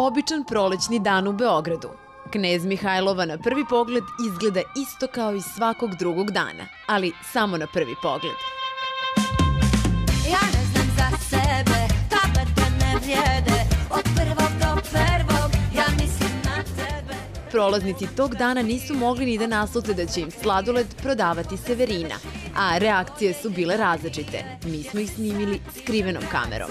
Običan prolećni dan u Beogradu. Knez Mihajlova na prvi pogled izgleda isto kao i svakog drugog dana, ali samo na prvi pogled. Ja ne znam za sebe, tablete ne vrijede, od prvog do prvog, ja mislim na tebe. Prolaznici tog dana nisu mogli ni da naslute da će im sladoled prodavati Severina, a reakcije su bile različite. Mi smo ih snimili skrivenom kamerom.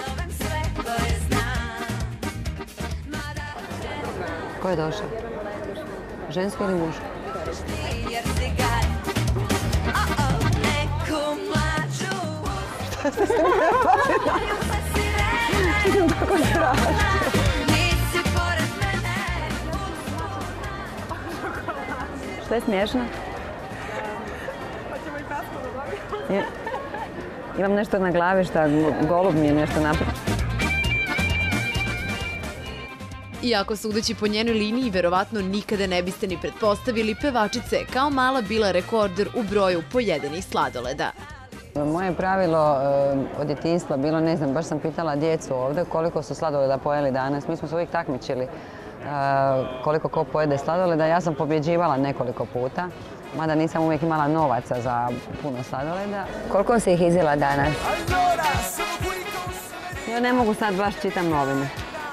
Ko je došao? Žensko ili muško? Šta ste se mi napravili? Što sam tako strašno? Šta je smiješno? Imam nešto na glavi, šta golub mi je nešto napravio. Iako sudeći po njenoj liniji, verovatno nikada ne biste ni pretpostavili, pevačica je kao mala bila rekorder u broju pojedenih sladoleda. Moje pravilo od djetinjstva bilo, ne znam, baš sam pitala djecu ovdje koliko su sladoleda pojeli danas. Mi smo se uvijek takmičili koliko ko pojede sladoleda. Ja sam pobjeđivala nekoliko puta, mada nisam uvijek imala novaca za puno sladoleda. Koliko si ih izjela danas? Ja ne mogu sad baš čitam novine.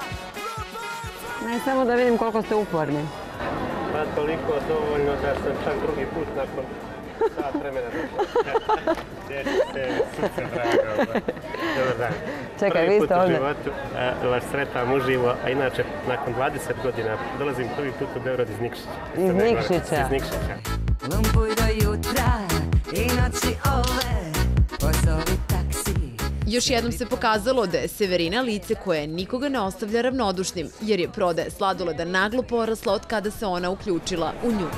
Ne, samo da vidim koliko ste uporni. Pa toliko dovoljno da sam čak drugi put nakon sat vremena došla. Dječice, srce drago. Dobar dan. Čekaj, vi ste ovdje. Prvi put u životu vas sretam uživo, a inače nakon 20 godina dolazim prvi put u Beograd iz Nikšića. Iz Nikšića? Iz Nikšića. Lumpuj do jutra i noći ove, pozovi taksi. Još jednom se pokazalo da je Severina lice koje nikoga ne ostavlja ravnodušnim, jer je prodaja sladoleda naglo porasla od kada se ona uključila u nju.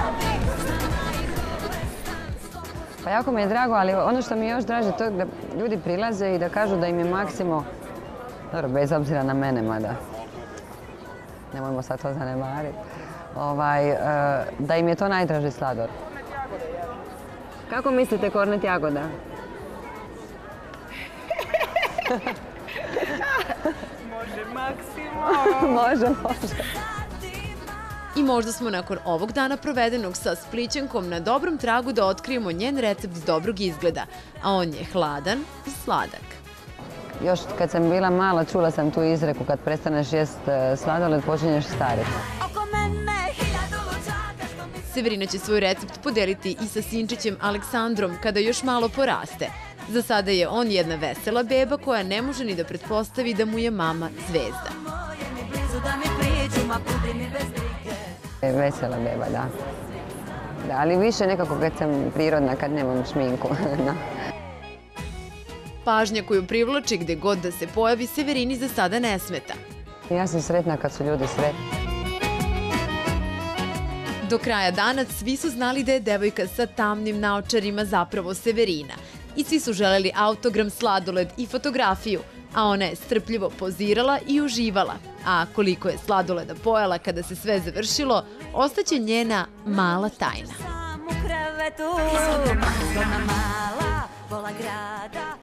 Pa jako mi je drago, ali ono što mi je još draže to je da ljudi prilaze i da kažu da im je Maksimo, dobro, bez obzira na mene, mada nemojmo sad to zanemariti, da im je to najdraži sladoled. Kako mislite Kornet Jagoda? Može Maksimo. Može. I možda smo nakon ovog dana provedenog sa Splićankom na dobrom tragu da otkrijemo njen recept dobrog izgleda, a on je hladan i sladak. Još kad sam bila mala čula sam tu izreku kad prestaneš jest sladoled počinješ stariti. Severina će svoj recept podeliti i sa sinčićem Aleksandrom kada još malo poraste. Za sada je on jedna vesela beba koja ne može ni da pretpostavi da mu je mama zvezda. Vesela beba, da. Ali više nekako kad sam prirodna, kad nemam šminku. Pažnja koju privlači gde god da se pojavi Severini za sada ne smeta. Ja sam sretna kad su ljudi sretni. Do kraja dana svi su znali da je devojka sa tamnim naočarima zapravo Severina. I svi su želeli autogram, sladoled i fotografiju, a ona je strpljivo pozirala i uživala. A koliko je sladoleda pojela kada se sve završilo, ostaće njena mala tajna.